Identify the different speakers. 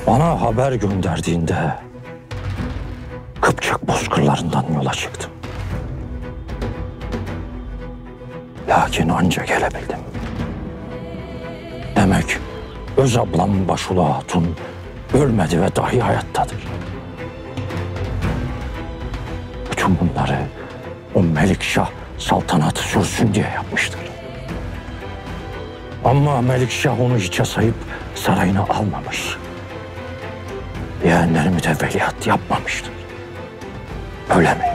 Speaker 1: Bana haber gönderdiğinde Kıpçak bozkırlarından yola çıktım. Lakin anca gelebildim. Demek öz ablam Başula Hatun ölmedi ve dahi hayattadır. Bütün bunları o Melikşah saltanatı sürsün diye yapmıştır. Ama Melikşah onu hiçe sayıp sarayına almamış. Yeğenlerimi de veliaht yapmamıştır. Öyle mi?